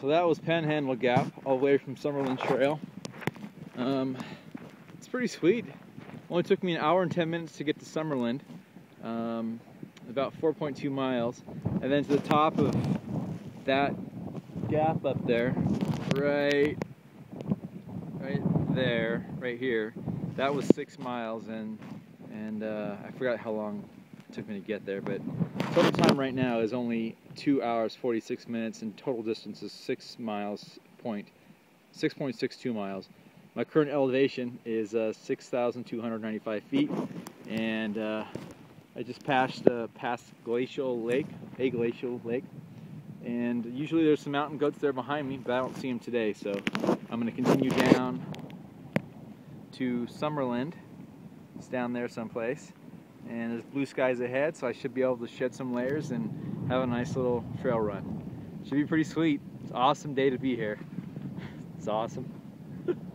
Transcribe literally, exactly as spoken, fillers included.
So that was Panhandle Gap, all the way from Summerland Trail. Um, it's pretty sweet. Only took me an hour and ten minutes to get to Summerland, um, about four point two miles, and then to the top of that gap up there, right, right there, right here. That was six miles, and and uh, I forgot how long it took me to get there, but total time right now is only two hours forty-six minutes, and total distance is six miles point six point six two miles. My current elevation is uh, six thousand two hundred ninety-five feet, and uh, I just passed uh, past Glacial Lake, a glacial lake, and usually there's some mountain goats there behind me, but I don't see them today, so I'm going to continue down to Summerland. It's down there someplace, and there's blue skies ahead, so I should be able to shed some layers and have a nice little trail run. Should be pretty sweet. It's an awesome day to be here. It's awesome.